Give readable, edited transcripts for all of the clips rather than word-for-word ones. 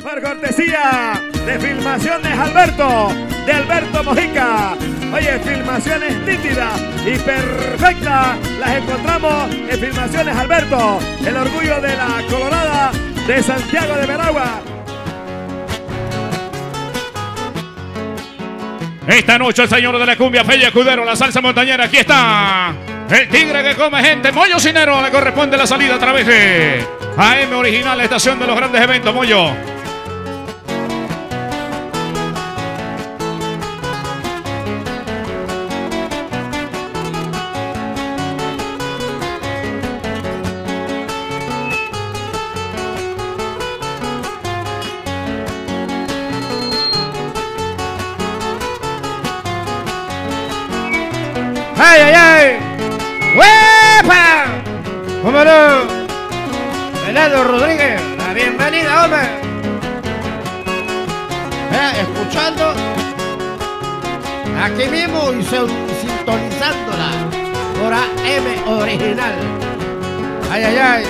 por cortesía de Filmaciones Alberto, de Alberto Mojica. Oye, filmaciones nítidas y perfectas las encontramos en Filmaciones Alberto, el orgullo de la Colorada de Santiago de Veragua. Esta noche el señor de la cumbia, Felle Escudero, la salsa montañera, aquí está. El tigre que come gente, Moyo Cinero, le corresponde la salida a través de AM Original, la estación de los grandes eventos, Moyo. ¡Ay, ay, ay! ¡Huepa! ¿Cómo no? Fernando Rodríguez, la bienvenida, hombre. Escuchando aquí mismo y sintonizándola por AM Original. ¡Ay, ay, ay!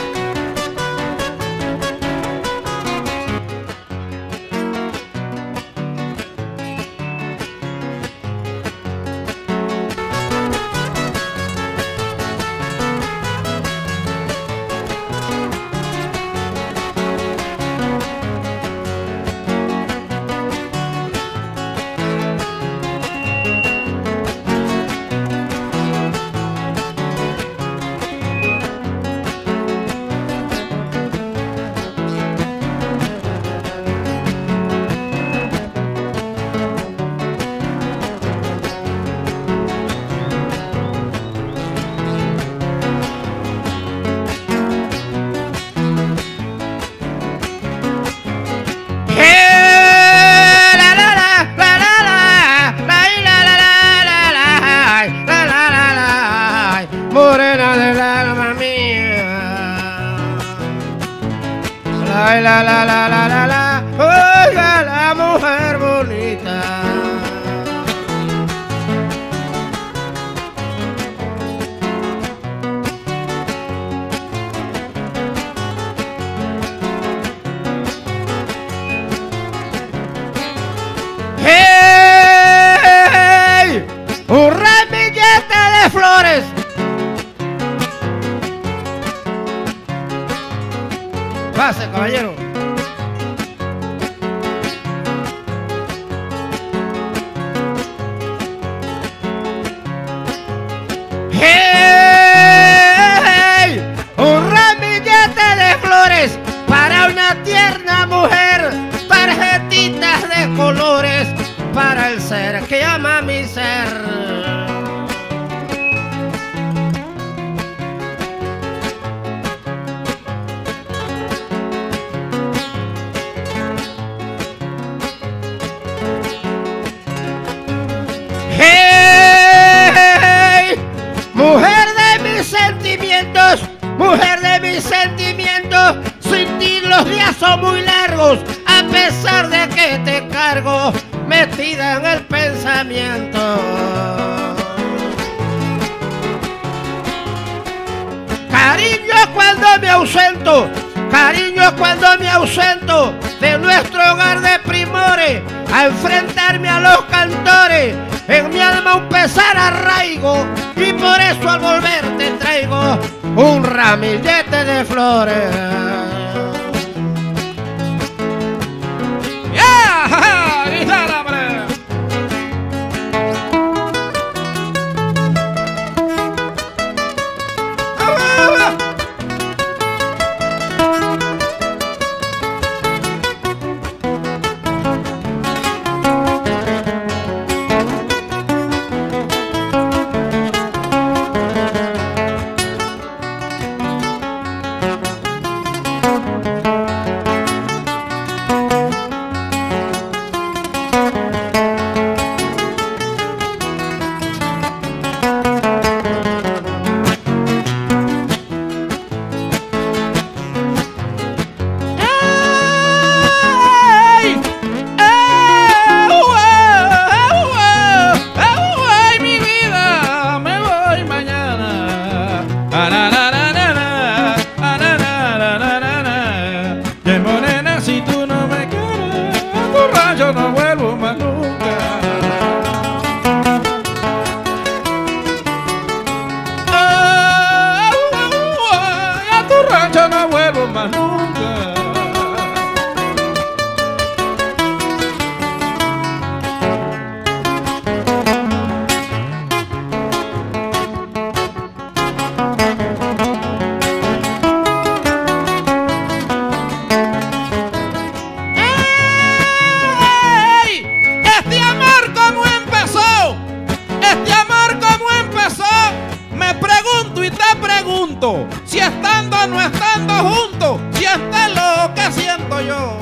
Morena del alma mía, la, oiga la mujer bonita. ¡Hey! ¡Un ramillete de flores! Pase, caballero. ¡Hey! Un ramillete de flores para una tierna mujer, tarjetitas de colores para el ser que ama mi ser. ¡Hey! Mujer de mis sentimientos, mujer de mis sentimientos, sin ti los días son muy largos, a pesar de que te cargo, metida en el pensamiento. Cariño cuando me ausento, cariño cuando me ausento de nuestro hogar de primores, a enfrentarme a los cantores, en mi alma un pesar arraigo, y por eso al volver te traigo un ramillete de flores. ¡Ya! ¡Gritala, hombre! rancho no vuelvo más nunca. A tu rancho no vuelvo más nunca. Si estando o no estando juntos, sientes lo que siento yo.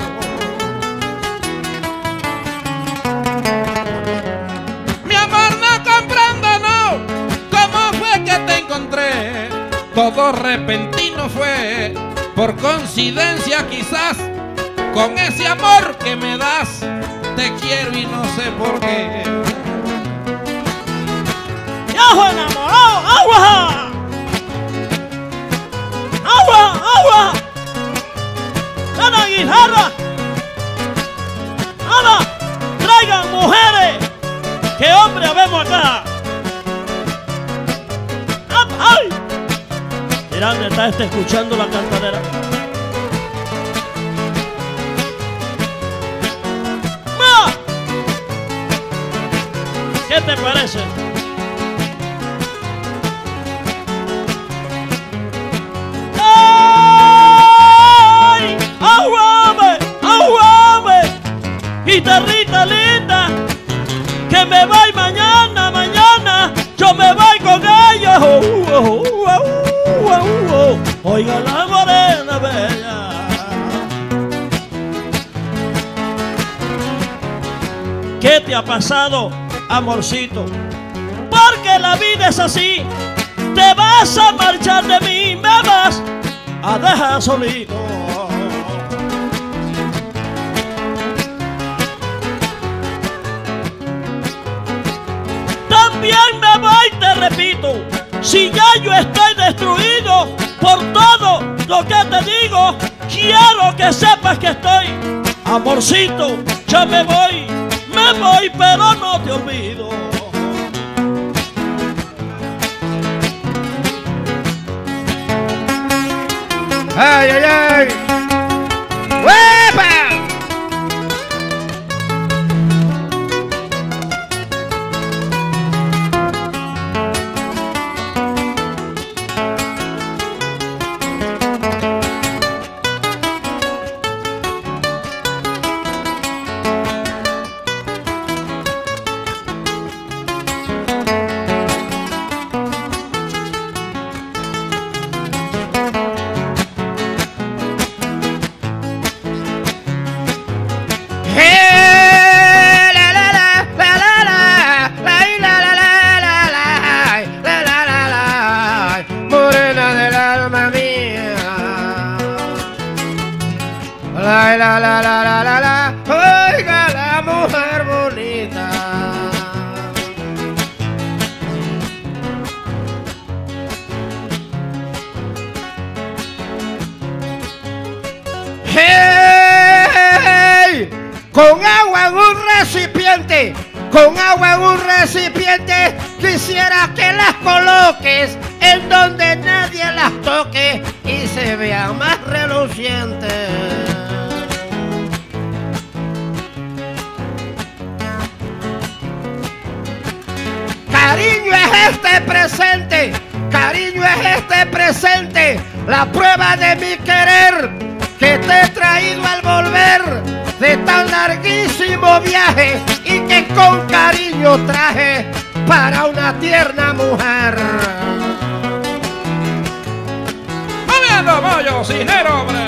Mi amor, no comprendo, no, cómo fue que te encontré. Todo repentino fue, por coincidencia quizás, con ese amor que me das. Te quiero y no sé por qué. ¡Yajo enamorado! ¡Agua! ¡Agua! ¡Agua! ¡Una guijarra! ¡Anda! ¡Traigan mujeres! ¡Qué hombre habemos acá! ¡Ay! Mira dónde está escuchando la cantadera. ¡Ma! ¿Qué te parece? Guitarrita linda, que me voy mañana, mañana, yo me voy con ella. Oiga la morena bella. ¿Qué te ha pasado, amorcito? Porque la vida es así, te vas a marchar de mí, me vas a dejar solito. También me voy, te repito, si ya yo estoy destruido por todo lo que te digo, quiero que sepas que estoy, amorcito, ya me voy, pero no te olvido. ¡Ay, ay, ay! ¡Huepa! Oiga la mujer bonita. Hey, con agua en un recipiente, con agua en un recipiente, quisiera que las coloques en donde nadie las toque y se vean más relucientes. Cariño es este presente, cariño es este presente, la prueba de mi querer que te he traído al volver de tan larguísimo viaje y que con cariño traje para una tierna mujer. ¡Moviendo bollo, cinero, hombre!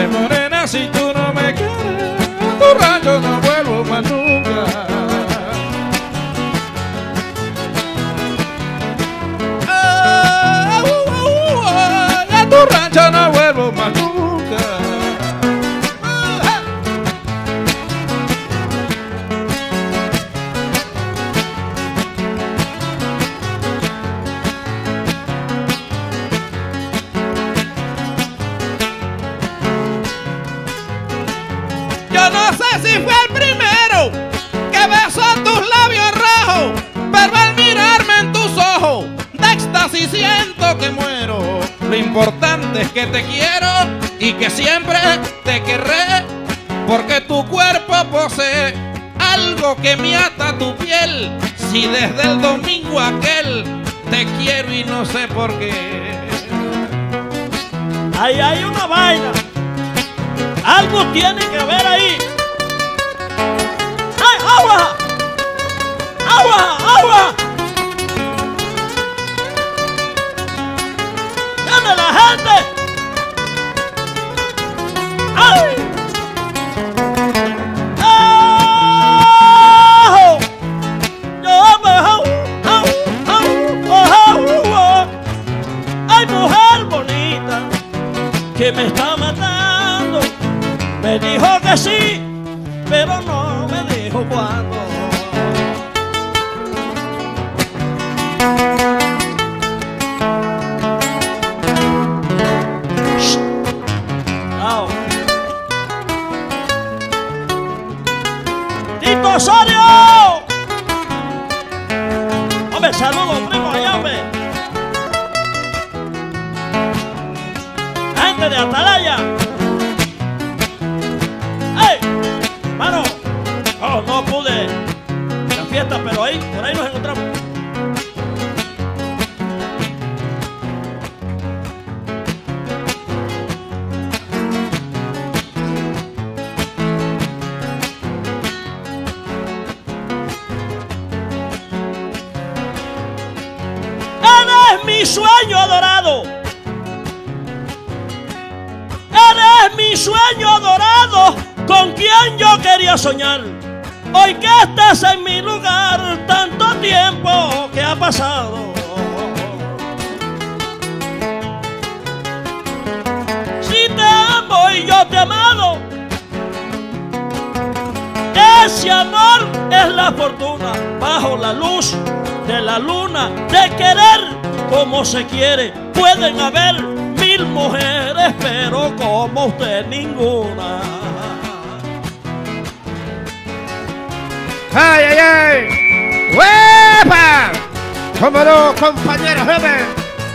Ay, morena, si tú no me quieres, a tu rancho no vuelvo más nunca. A tu rancho no vuelvo más nunca. Yo no sé si fue el primero que besó tus labios rojos, pero al mirarme en tus ojos de éxtasis siento que muero. Lo importante es que te quiero y que siempre te querré, porque tu cuerpo posee algo que me ata a tu piel. Si desde el domingo aquel te quiero y no sé por qué. Ahí hay una vaina. Algo tiene que ver ahí. ¡Ay, agua! ¡Agua! ¡Agua! ¡Llame la gente! ¡Ay! ¡Oh! Yo me... ¡Ay, mujer bonita que me está matando! Me dijo que sí, pero no me dijo cuándo. Chao. ¡Tito Osorio! Hombre, saludos, primo, allá, hombre. Gente de Atalaya. Mano, no pude la fiesta, pero ahí, por ahí nos encontramos. Eres mi sueño adorado. Eres mi sueño adorado, con quien yo quería soñar. Hoy que estás en mi lugar, tanto tiempo que ha pasado. Si te amo y yo te he amado, ese amor es la fortuna bajo la luz de la luna. De querer como se quiere, pueden haber 1000 mujeres, pero como usted ninguna. ¡Ay, ay, ay! ¡Huepa! ¡Cómo no, compañeros, jefe!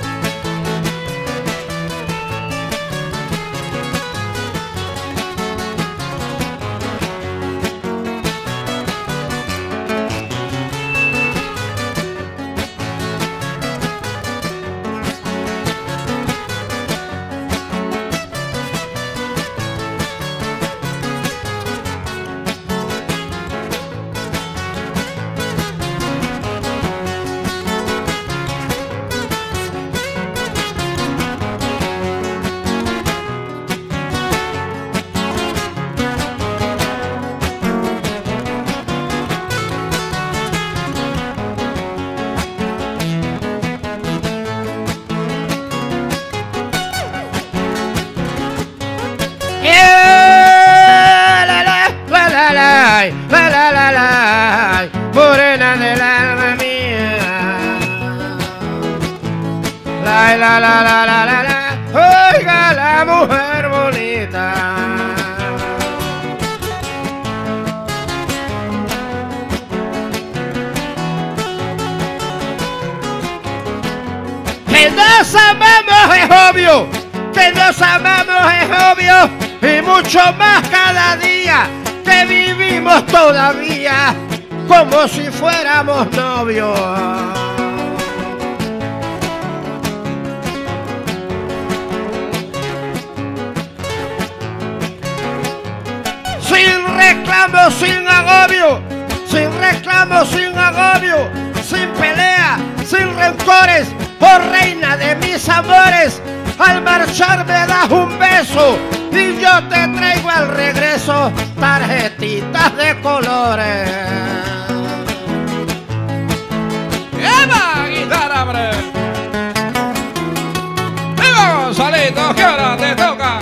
Morena del alma mía, oiga la mujer bonita. Que nos amamos es obvio, que nos amamos es obvio, y mucho más cada día que vivimos todavía como si fuéramos novios. Sin reclamo, sin agobio, sin reclamo, sin agobio, sin pelea, sin rencores, oh reina de mis amores, al marchar me das un beso y yo te traigo al regreso tarjetitas de colores. ¡Eva, guitarra, hombre! ¡Venga, Gonzalito! ¿Qué hora te toca?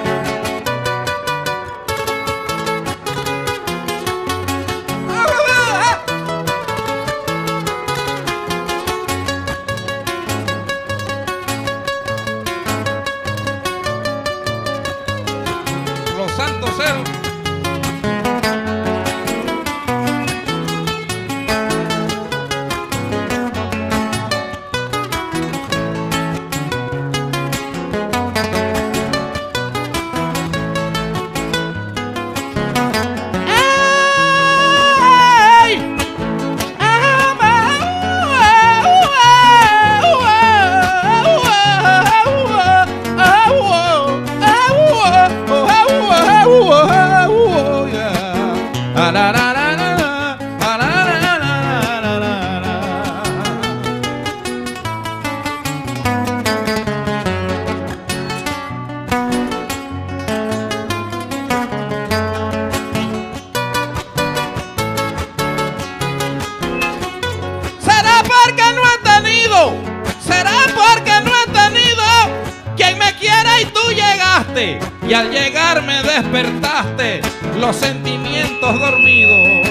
Los Santos Cero. Y al llegar me despertaste los sentimientos dormidos.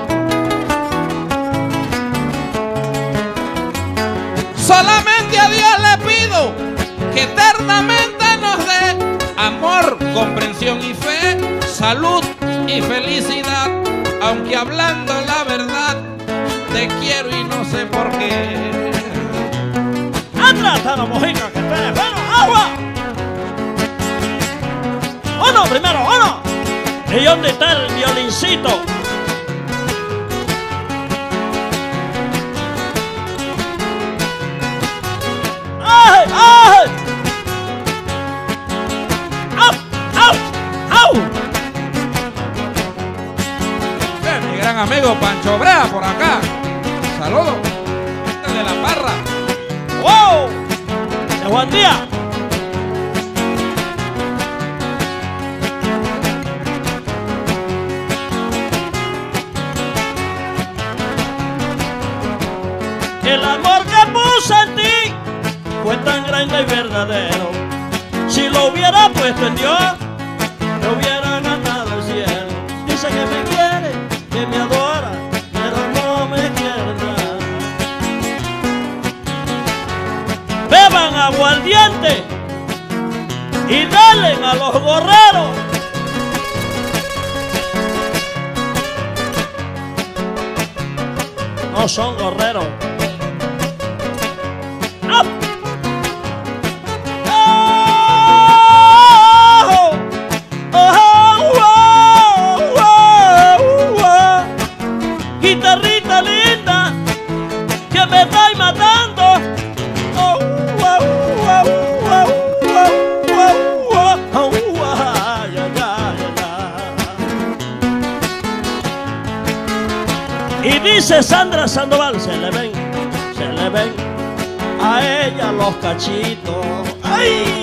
Solamente a Dios le pido que eternamente nos dé amor, comprensión y fe, salud y felicidad. Aunque hablando la verdad, te quiero y no sé por qué. ¡Atrás a la mojica que espere! ¡Bueno, agua! ¡Uno primero, uno! ¿Y dónde está el violincito? ¡Ay, ay! ¡Au, au, au! Mi gran amigo Pancho Brea por acá. Saludos. Este de la Parra. ¡Wow! ¡De buen día! El amor que puse en ti fue tan grande y verdadero. Si lo hubiera puesto en Dios, me hubiera ganado el cielo. Dice que me quiere, que me adora, pero no me quiere nada. Beban aguardiente y denle a los gorreros. No son gorreros. Guitarrita linda que me estáis matando. Y dice Sandra Sandoval, se le ven a ella los cachitos. ¡Ay!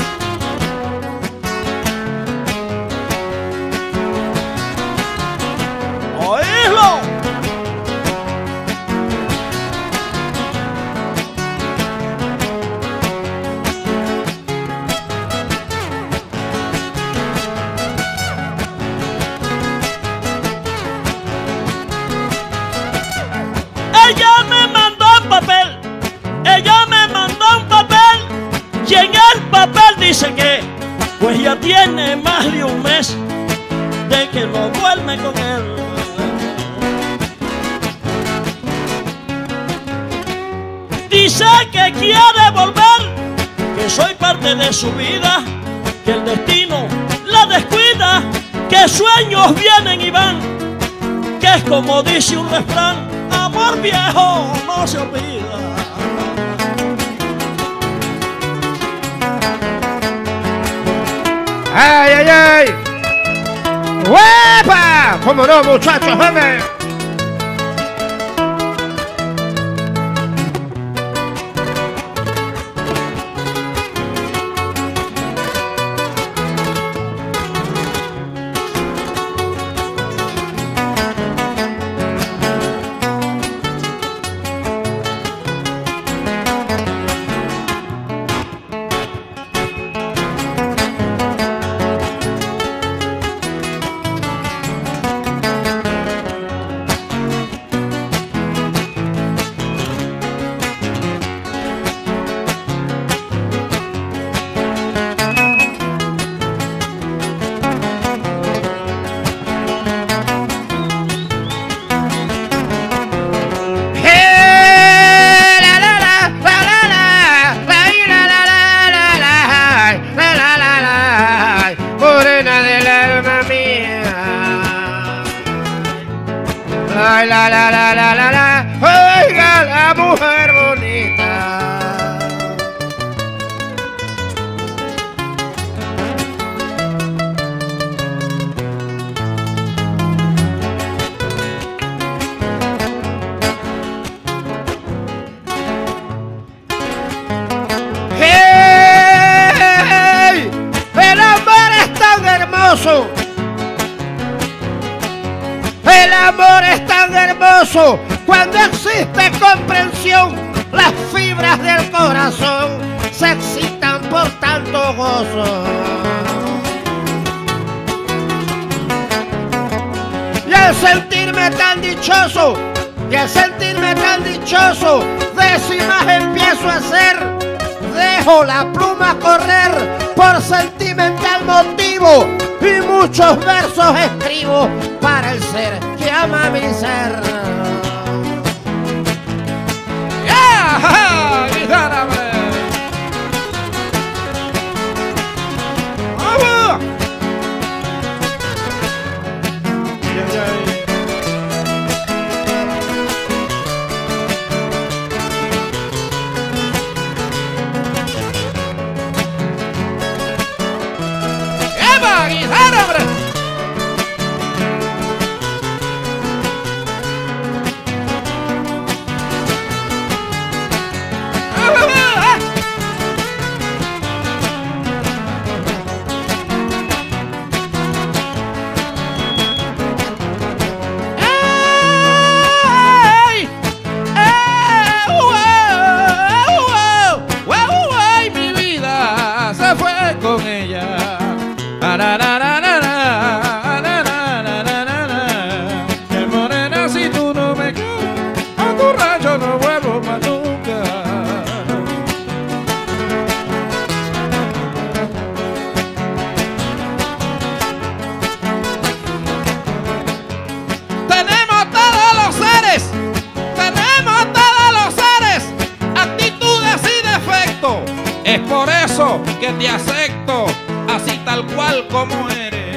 ¡Oíslo! Ella me mandó un papel. Ella me mandó un papel. Y en el papel dice que pues ya tiene más de un mes de que no duerme con él. Dice que quiere volver, que soy parte de su vida, que el destino la descuida, que sueños vienen y van, que es como dice un refrán, amor viejo no se olvida. ¡Ay, ay, ay! ¡Huepa! ¿Cómo no, muchachos? ¡Hombre! Ay, la, oiga la mujer bonita. ¡Hey! El amor es tan hermoso. El amor es tan hermoso cuando existe comprensión. Las fibras del corazón se excitan por tanto gozo. Y al sentirme tan dichoso, décimas empiezo a hacer. Dejo la pluma correr por sentimental motivo y muchos versos escribo para el ser que ama mi ser. ¡Yeah! ¡Guitarra, hombre! ¡Vamos! ¡Eva! ¡Guitarra, hombre! Con ella. Qué morena, si tú no me quieres, a tu rancho no vuelvo más nunca. Tenemos todos los seres, actitudes y defectos. Es por eso que te acepto así tal cual como eres.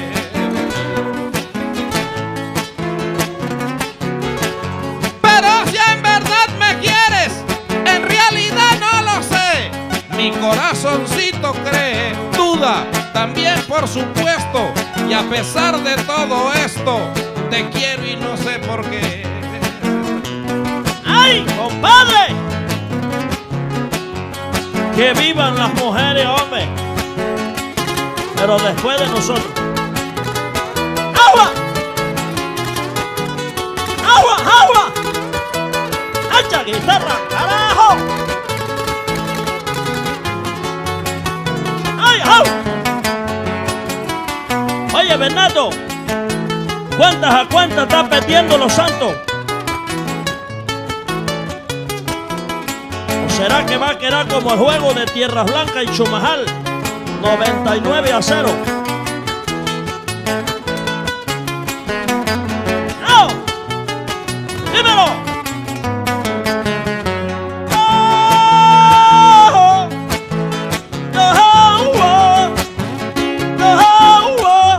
Pero si en verdad me quieres, en realidad no lo sé. Mi corazoncito cree, duda también por supuesto. Y a pesar de todo esto, te quiero y no sé por qué. ¡Ay, compadre! Que vivan las mujeres, hombre. Pero después de nosotros. ¡Agua! ¡Agua, agua! ¡Hacha guitarra, carajo! ¡Ay, agua! Oye, Bernardo, ¿cuántas a cuántas están perdiendo los santos? ¿Será que va a quedar como el juego de Tierras Blancas y Chumajal? 99-0. ¡No! ¡Dímelo! ¡Oh! ¡Oh! ¡Oh!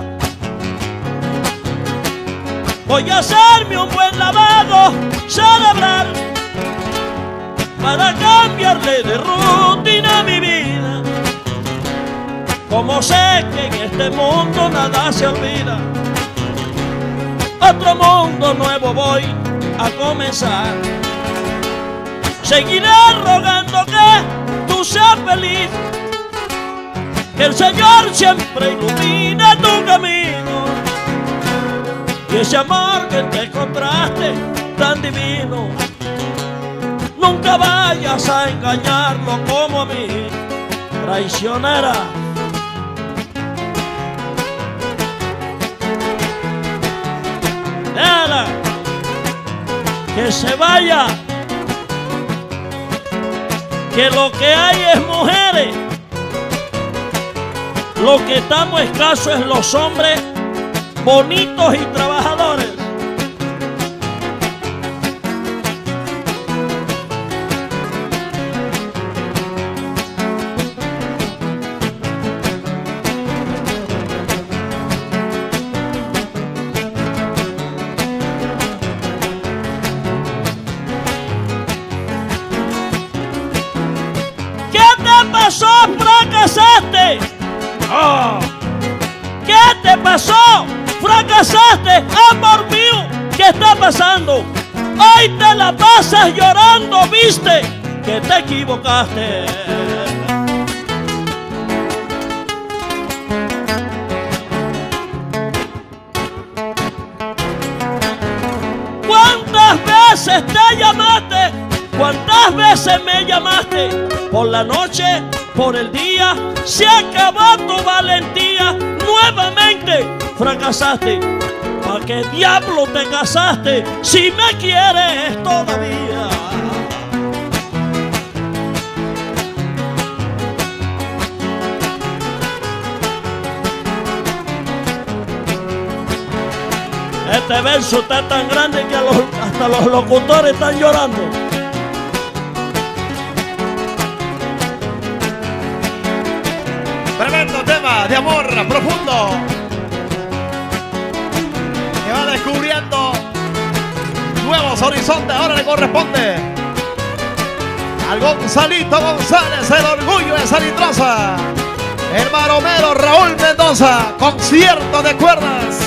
Voy a hacerme un buen lavado cerebral para cambiarle de rutina a mi vida. Como sé que en este mundo nada se olvida, otro mundo nuevo voy a comenzar. Seguiré rogando que tú seas feliz, que el Señor siempre ilumine tu camino, y ese amor que te encontraste tan divino, nunca vayas a engañarlo como a mí, traicionera. Déjala que se vaya, que lo que hay es mujeres. Lo que estamos escasos es los hombres bonitos y trabajadores. fracasó, fracasaste, amor mío. ¿Qué está pasando? Hoy te la pasas llorando, viste que te equivocaste. ¿Cuántas veces te llamaste? ¿Cuántas veces me llamaste? Por la noche, por el día, se acabó tu valentía. Nuevamente fracasaste. ¿Para qué diablo te casaste si me quieres todavía? Este verso está tan grande que hasta los locutores están llorando. Tremendo tema de amor profundo que va descubriendo nuevos horizontes. Ahora le corresponde al Gonzalito González, el orgullo de Salitrosa, el maromero Raúl Mendoza, concierto de cuerdas.